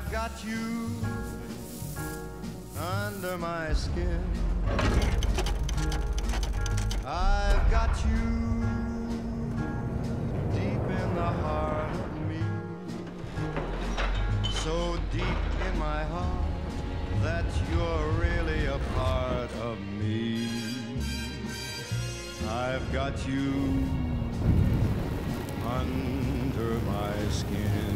I've got you under my skin. I've got you deep in the heart of me, so deep in my heart that you're really a part of me. I've got you under my skin.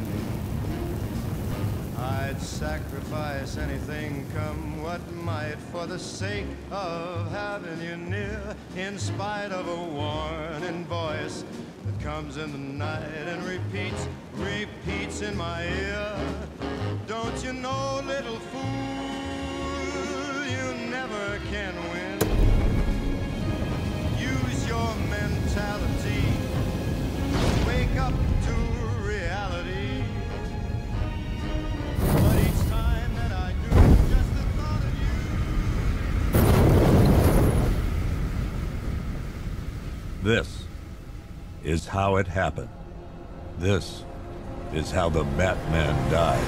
I'd sacrifice anything, come what might, for the sake of having you near, in spite of a warning voice that comes in the night and repeats in my ear. Don't you know, little fool, you never can win. Use your mentality, wake up to reality. But each time that I do, just the thought of you. This is how it happened. This is how the Batman died.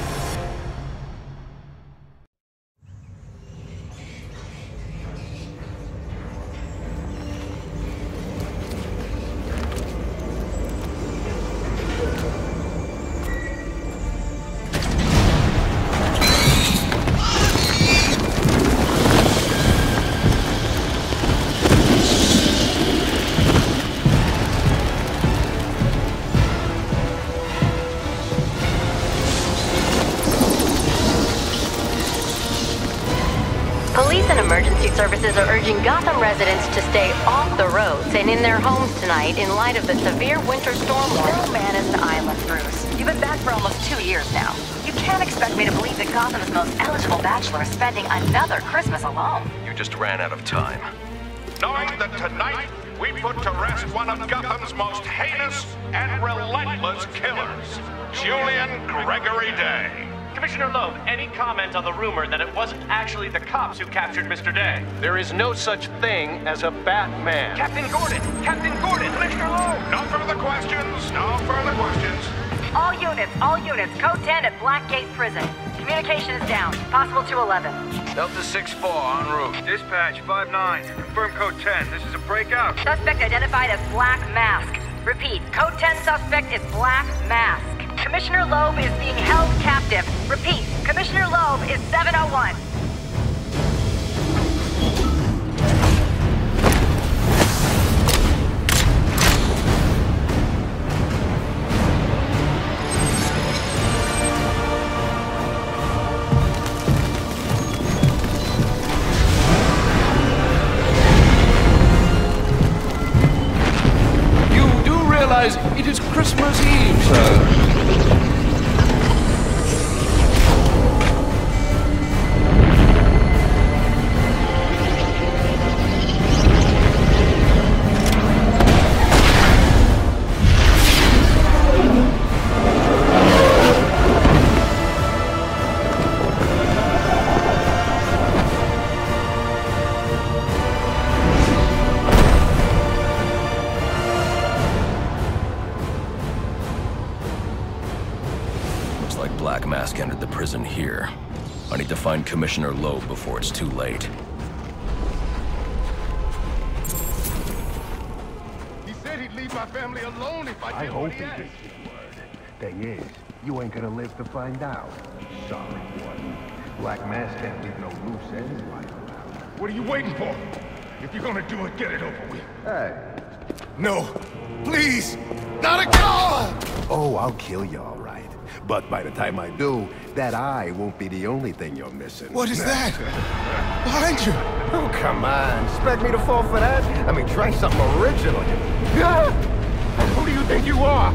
Services are urging Gotham residents to stay off the roads and in their homes tonight in light of the severe winter storm warning. No man is an island, Bruce. You've been back for almost 2 years now. You can't expect me to believe that Gotham's most eligible bachelor is spending another Christmas alone. You just ran out of time. Knowing that tonight we put to rest one of Gotham's most heinous and relentless killers, Julian Gregory Day. Commissioner Loeb, any comment on the rumor that it wasn't actually the cops who captured Mr. Day? There is no such thing as a Batman. Captain Gordon! Captain Gordon! Commissioner Loeb! No further questions, no further questions. All units, code 10 at Blackgate Prison. Communication is down, possible to 11. Delta 6-4 en route. Dispatch 5-9, confirm code 10, this is a breakout. Suspect identified as Black Mask. Repeat, code 10 suspect is Black Mask. Commissioner Loeb is being held captive. Repeat, Commissioner Loeb is 701. You do realize it is Christmas Eve, sir. Black Mask entered the prison here. I need to find Commissioner Loeb before it's too late. He said he'd leave my family alone if I did hope what he he asked. gets his word. Thing is, you ain't gonna live to find out. Sorry, boy. Black Mask can't leave no loose ends lying around. What are you waiting for? If you're gonna do it, get it over with. Hey. No, please, not again! Oh, I'll kill you, all right. But by the time I do, that eye won't be the only thing you're missing. What is that? Behind you! Oh, come on. Expect me to fall for that? I mean, try something original. Yeah? Who do you think you are?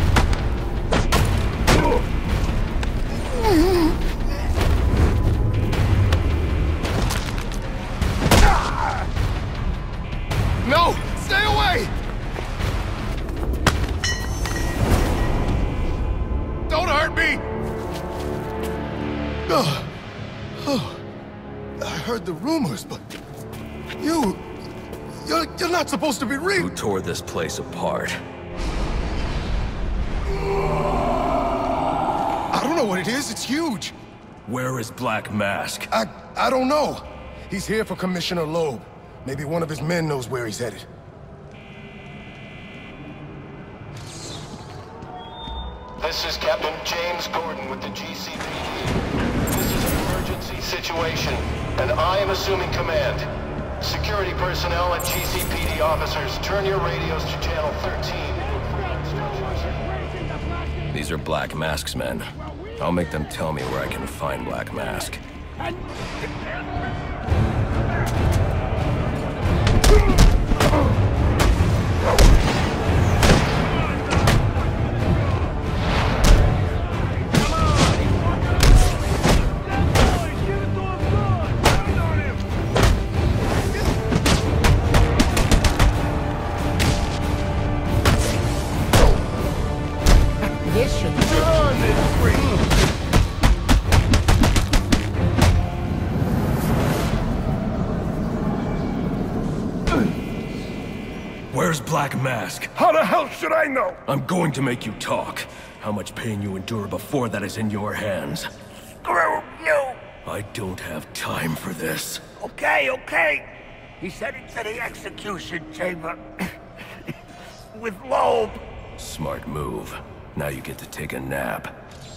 No! Stay away! Don't hurt me! Oh, I heard the rumors, but you're not supposed to be real. Who tore this place apart? I don't know what it is. It's huge. Where is Black Mask? I don't know. He's here for Commissioner Loeb. Maybe one of his men knows where he's headed. This is Captain James Gordon with the GCPD. This is an emergency situation, and I am assuming command. Security personnel and GCPD officers, turn your radios to channel 13. These are Black Mask's men. I'll make them tell me where I can find Black Mask. Where's Black Mask? How the hell should I know? I'm going to make you talk. How much pain you endure before that is in your hands. Screw you! I don't have time for this. Okay. He's heading to the execution chamber. With Loeb. Smart move. Now you get to take a nap.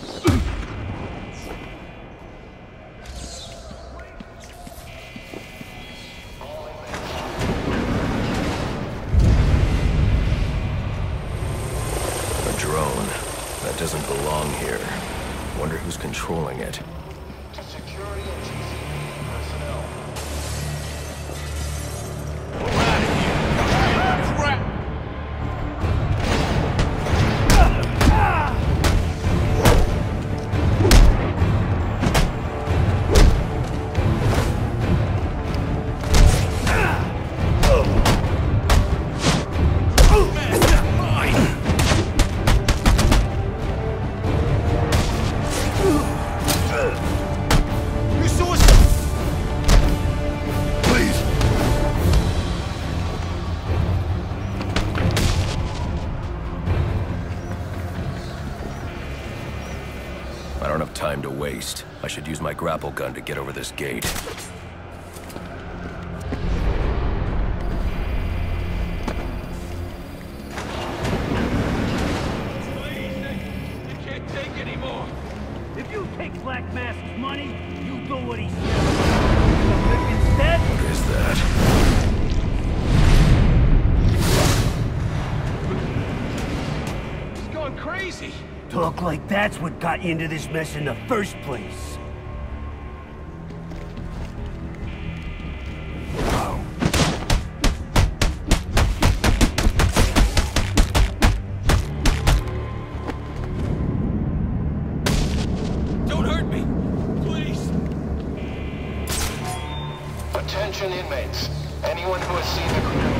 Drone. That doesn't belong here. Wonder who's controlling it. Security and GCPD personnel. I don't have time to waste. I should use my grapple gun to get over this gate. I can't take anymore. If you take Black Mask's money, you do what he says. Instead... What is that? He's going crazy. Talk like that's what got you into this mess in the first place. Don't hurt me, please. Attention inmates. Anyone who has seen the criminal...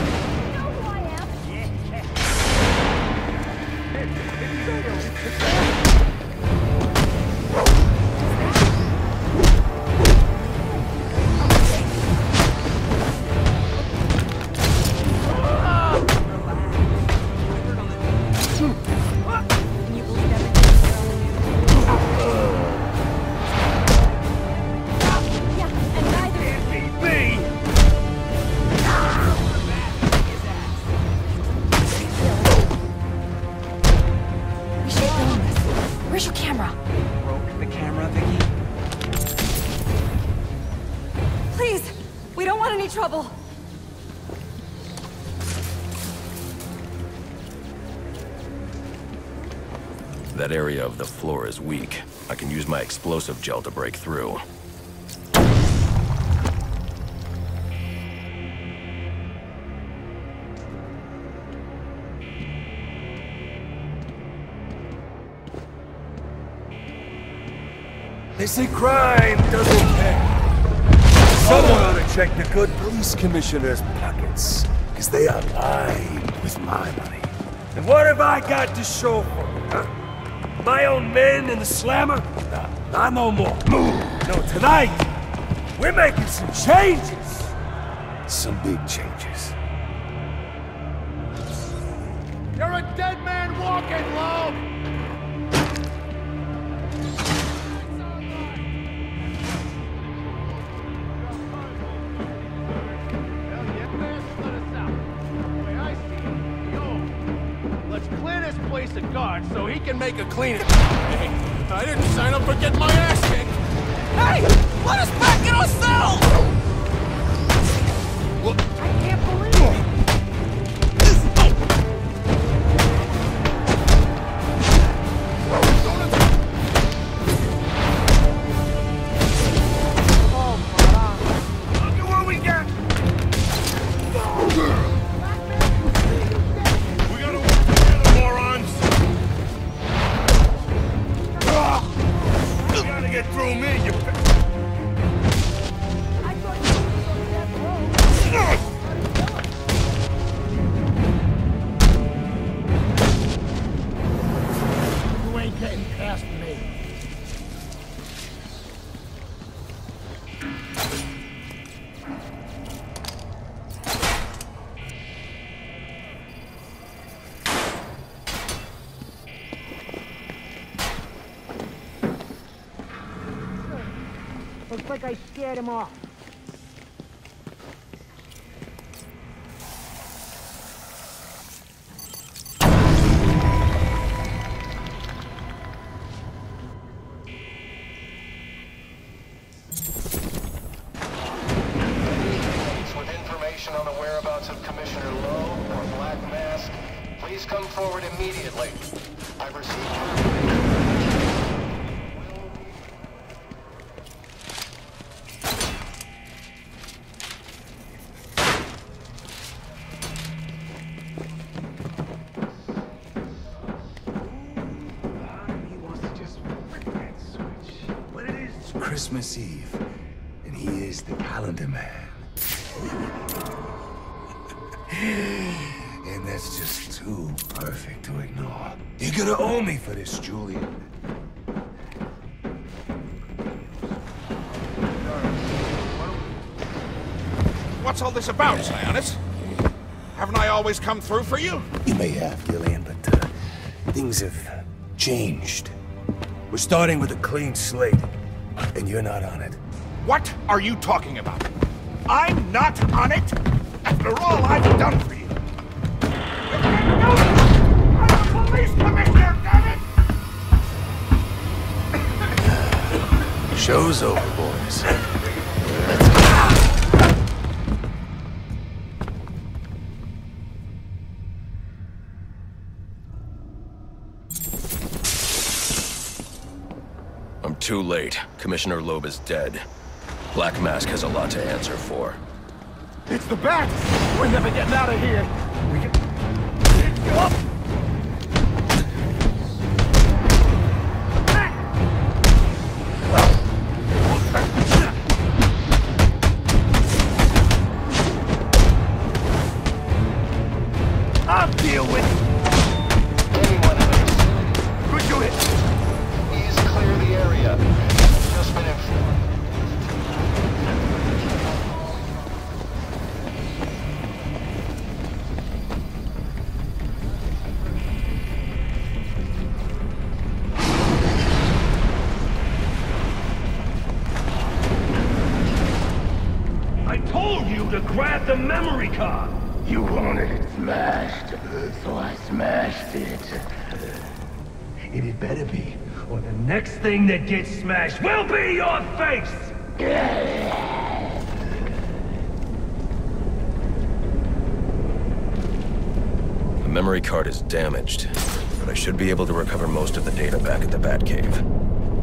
Where's your camera? Broke the camera, Vicky? Please! We don't want any trouble! That area of the floor is weak. I can use my explosive gel to break through. They say crime doesn't pay. Someone ought to check the good police commissioner's pockets, because they are lined with my money. And what have I got to show for it, huh? My own men in the slammer? Nah, not no more. No, tonight, we're making some changes. Some big changes. You're a dead man walking, Loeb! the guard so he can make a clean. Hey, I didn't sign up for getting my ass kicked. Hey! Let us back in our cells! I can't believe it. Looks like I scared him off. With information on the whereabouts of Commissioner Lowe or Black Mask, please come forward immediately. I've received Christmas Eve, and he is the calendar man. And that's just too perfect to ignore. You're gonna owe me for this, Julian. What's all this about, Sionis? Haven't I always come through for you? You may have, Gillian, but things have changed. We're starting with a clean slate. And you're not on it. What are you talking about? I'm not on it? After all I've done for you. You can't do it! I'm a police commissioner, damn it! Show's over, boys. I'm too late. Commissioner Loeb is dead. Black Mask has a lot to answer for. It's the bat! We're never getting out of here! We can... Go up! I'll deal with it! Could you hit? Please clear the area. Just been informed. I told you to grab the memory card! You wanted it smashed, so I smashed it. It had better be, Or the next thing that gets smashed will be your face! The memory card is damaged, but I should be able to recover most of the data back at the Batcave.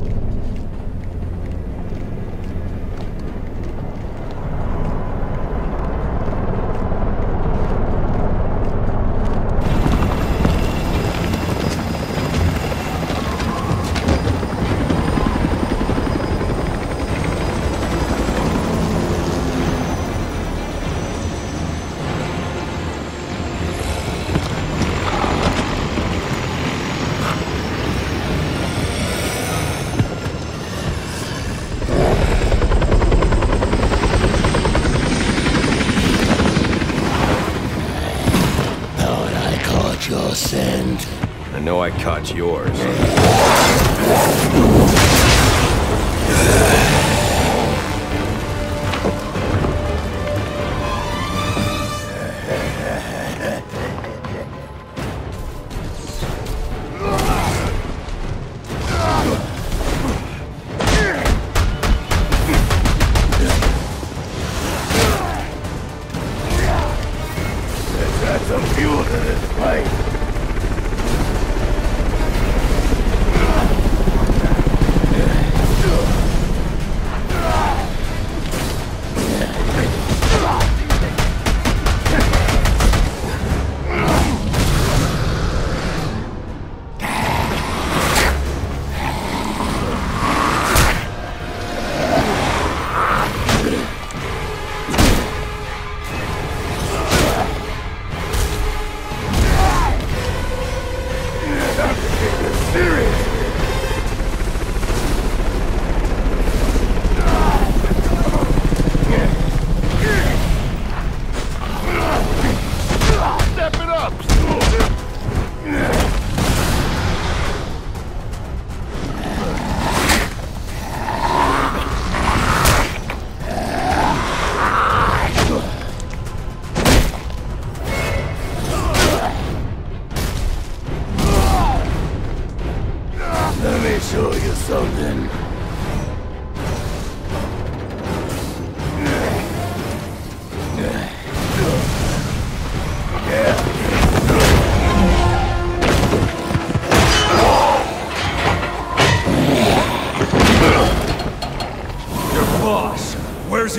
I know I caught yours.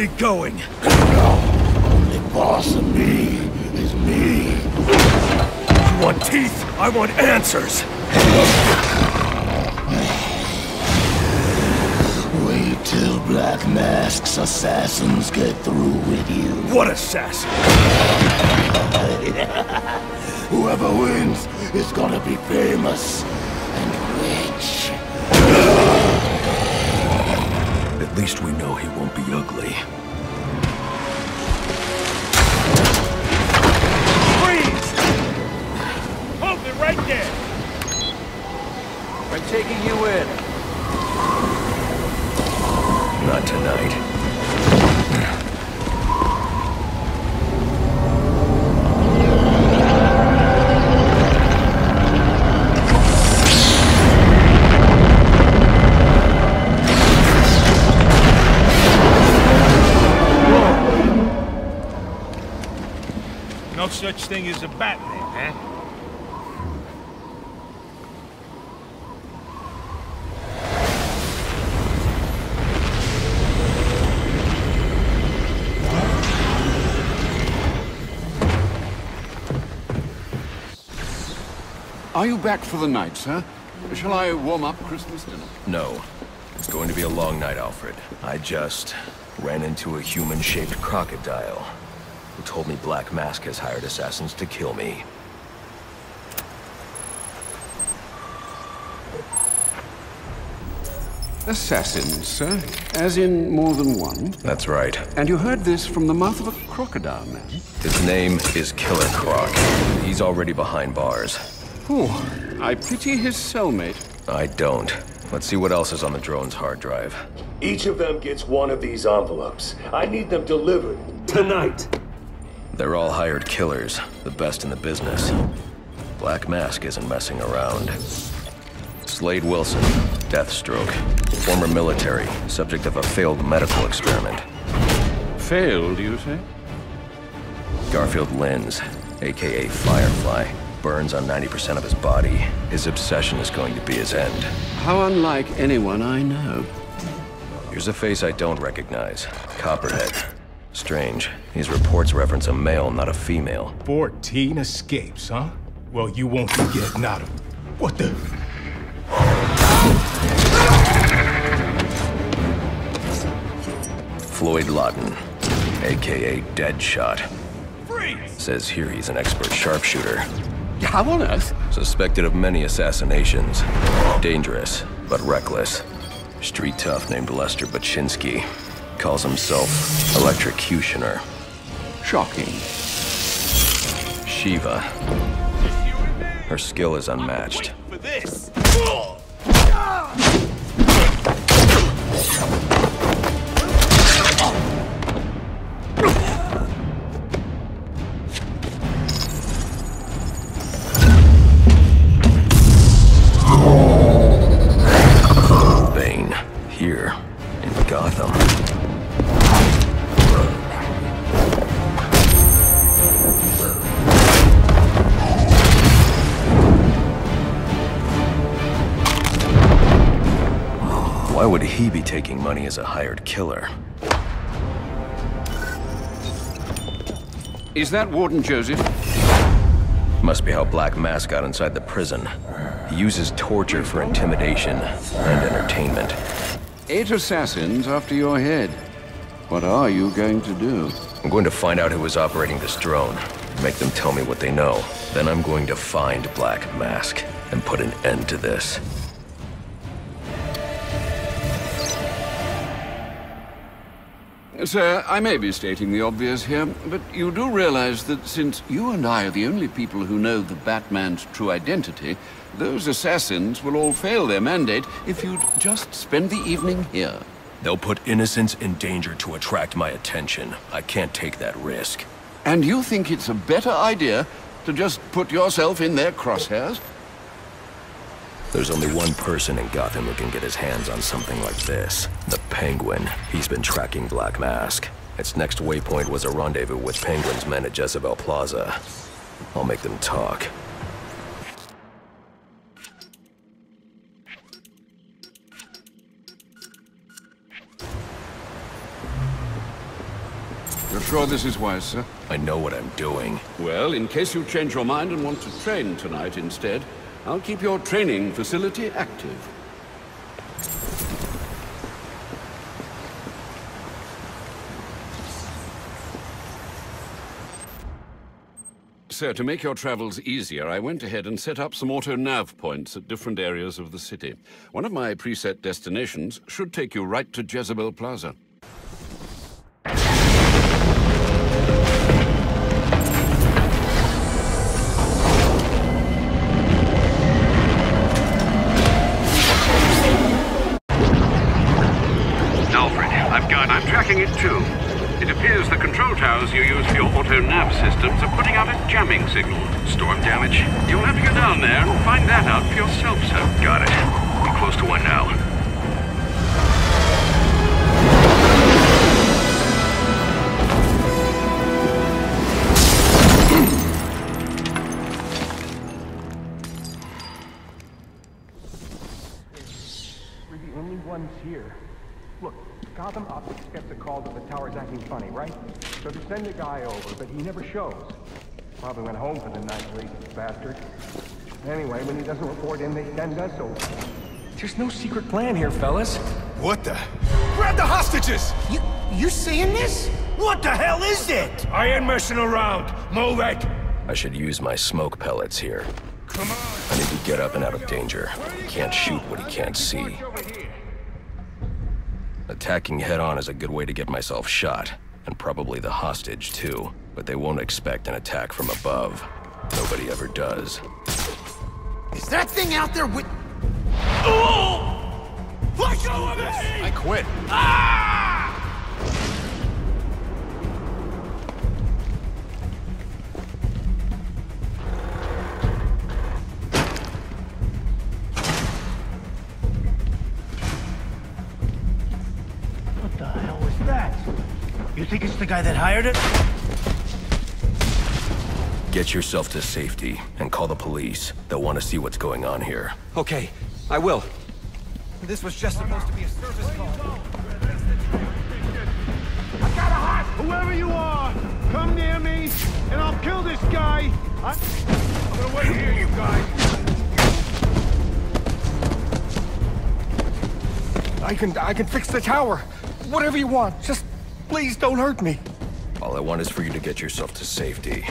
we going? Only boss of me is me. You want teeth? I want answers. Wait till Black Mask's assassins get through with you. What assassin? Whoever wins is gonna be famous and rich. At least we know he won't be ugly. Freeze! Hold me right there! We're taking you in. Not tonight. No such thing as a Batman, huh? Are you back for the night, sir? Shall I warm up Christmas dinner? No. It's going to be a long night, Alfred. I just ran into a human-shaped crocodile who told me Black Mask has hired assassins to kill me. Assassins, sir? As in more than one? That's right. And you heard this from the mouth of a crocodile, man? His name is Killer Croc. He's already behind bars. Oh, I pity his cellmate. I don't. Let's see what else is on the drone's hard drive. Each of them gets one of these envelopes. I need them delivered tonight. They're all hired killers, the best in the business. Black Mask isn't messing around. Slade Wilson, Deathstroke, former military, subject of a failed medical experiment. Failed, you say? Garfield Linz, aka Firefly, burns on 90% of his body. His obsession is going to be his end. How unlike anyone I know. Here's a face I don't recognize. Copperhead. Strange. These reports reference a male, not a female. 14 escapes, huh? Well, you won't be getting out of... What the... Floyd Lawton, aka Deadshot. Freeze! Says here he's an expert sharpshooter. How on earth? Suspected of many assassinations. Dangerous, but reckless. Street tough named Lester Baczynski. Calls himself Electrocutioner. Shocking. Shiva. Her skill is unmatched. For this! Bane, here in Gotham. Why would he be taking money as a hired killer? Is that Warden Joseph? Must be how Black Mask got inside the prison. He uses torture for intimidation and entertainment. 8 assassins after your head. What are you going to do? I'm going to find out who is operating this drone. Make them tell me what they know. Then I'm going to find Black Mask and put an end to this. Sir, I may be stating the obvious here, but you do realize that since you and I are the only people who know the Batman's true identity, those assassins will all fail their mandate if you'd just spend the evening here. They'll put innocents in danger to attract my attention. I can't take that risk. And you think it's a better idea to just put yourself in their crosshairs? There's only one person in Gotham who can get his hands on something like this. The Penguin. He's been tracking Black Mask. Its next waypoint was a rendezvous with Penguin's men at Jezebel Plaza. I'll make them talk. You're sure this is wise, sir? I know what I'm doing. Well, in case you change your mind and want to train tonight instead, I'll keep your training facility active. So, to make your travels easier, I went ahead and set up some auto-nav points at different areas of the city. One of my preset destinations should take you right to Jezebel Plaza. Alfred, I'm tracking it too. It appears the control towers you use for your auto-nav systems are putting out a jamming signal. Storm damage? You'll have to go down there and find that out for yourself, sir. Got it. I'm close to one now. We're the only ones here. Look, Gotham Optics gets a call that the tower's acting funny, right? So they send a guy over, but he never shows. Probably went home for the night, lazy bastard. Anyway, when he doesn't report in, they send us over. There's no secret plan here, fellas. What the? Grab the hostages! You seeing this? What the hell is it? I ain't messing around. Move it! I should use my smoke pellets here. Come on! I need to get up and out of danger. He can't shoot what he can't see. Attacking head-on is a good way to get myself shot, and probably the hostage, too. But they won't expect an attack from above. Nobody ever does. Is that thing out there with... Oh! Let go of me! I quit. Ah! What the hell was that? You think it's the guy that hired it? Get yourself to safety and call the police. They'll want to see what's going on here. Okay, I will. This was just supposed to be a service call. I got a hot! Whoever you are, come near me, and I'll kill this guy! I'm gonna wait here, you guys! I can fix the tower. Whatever you want. Just please don't hurt me. All I want is for you to get yourself to safety.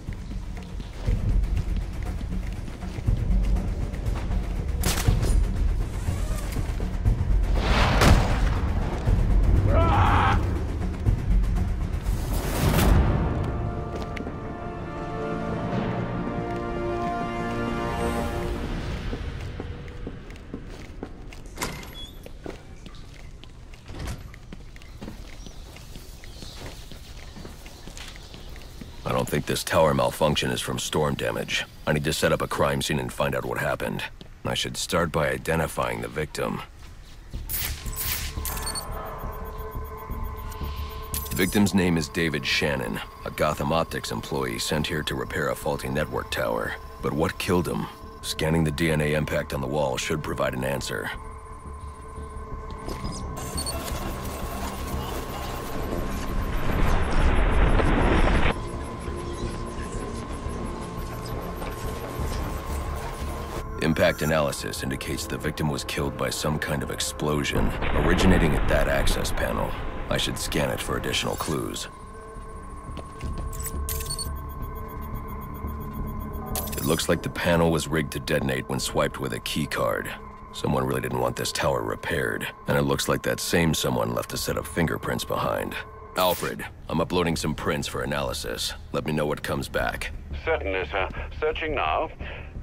I don't think this tower malfunction is from storm damage. I need to set up a crime scene and find out what happened. I should start by identifying the victim. The victim's name is David Shannon, a Gotham Optics employee sent here to repair a faulty network tower. But what killed him? Scanning the DNA impact on the wall should provide an answer. Impact analysis indicates the victim was killed by some kind of explosion, originating at that access panel. I should scan it for additional clues. It looks like the panel was rigged to detonate when swiped with a key card. Someone really didn't want this tower repaired, and it looks like that same someone left a set of fingerprints behind. Alfred, I'm uploading some prints for analysis. Let me know what comes back. Certainly, sir. Searching now.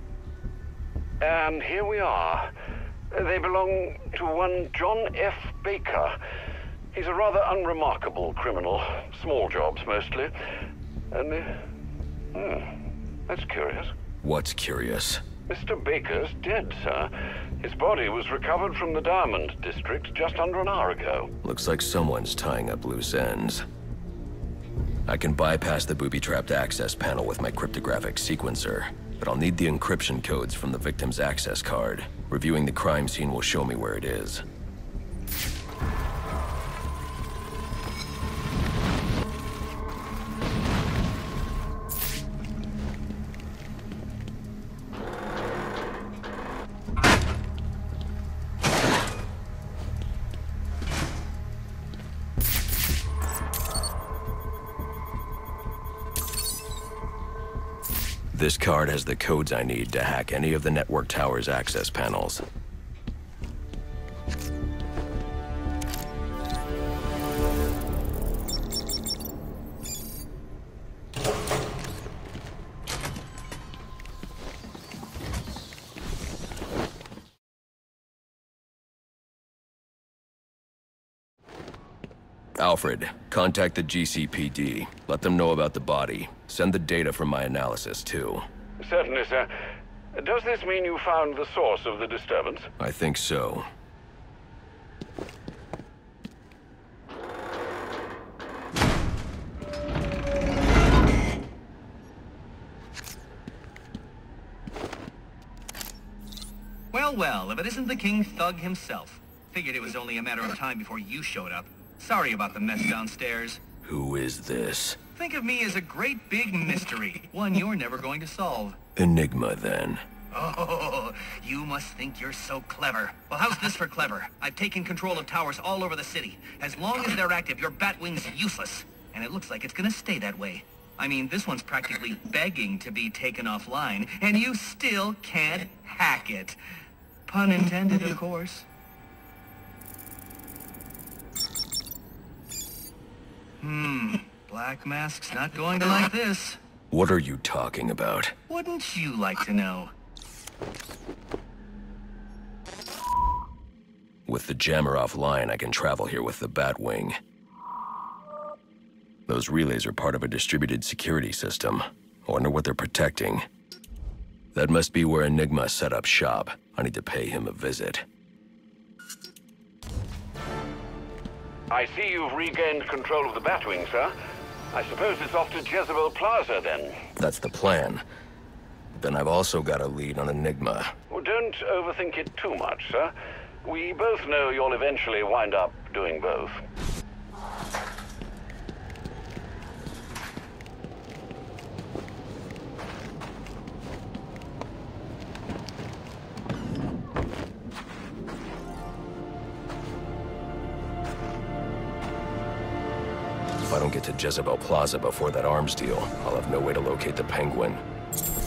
And here we are. They belong to one John F. Baker. He's a rather unremarkable criminal. Small jobs, mostly. And, that's curious. What's curious? Mr. Baker's dead, sir. His body was recovered from the Diamond District just under an hour ago. Looks like someone's tying up loose ends. I can bypass the booby-trapped access panel with my cryptographic sequencer, but I'll need the encryption codes from the victim's access card. Reviewing the crime scene will show me where it is. This card has the codes I need to hack any of the network tower's access panels. Alfred, contact the GCPD. Let them know about the body. Send the data from my analysis, too. Certainly, sir. Does this mean you found the source of the disturbance? I think so. Well, well, if it isn't the King Thug himself. Figured it was only a matter of time before you showed up. Sorry about the mess downstairs. Who is this? Think of me as a great big mystery, one you're never going to solve. Enigma, then. Oh, you must think you're so clever. Well, how's this for clever? I've taken control of towers all over the city. As long as they're active, your Batwing's useless. And it looks like it's gonna stay that way. I mean, this one's practically begging to be taken offline, and you still can't hack it. Pun intended, of course. Black Mask's not going to like this. What are you talking about? Wouldn't you like to know? With the jammer offline, I can travel here with the Batwing. Those relays are part of a distributed security system. I wonder what they're protecting. That must be where Enigma set up shop. I need to pay him a visit. I see you've regained control of the Batwing, sir. I suppose it's off to Jezebel Plaza, then. That's the plan. Then I've also got a lead on Enigma. Well, don't overthink it too much, sir. We both know you'll eventually wind up doing both. If I don't get to Jezebel Plaza before that arms deal, I'll have no way to locate the Penguin.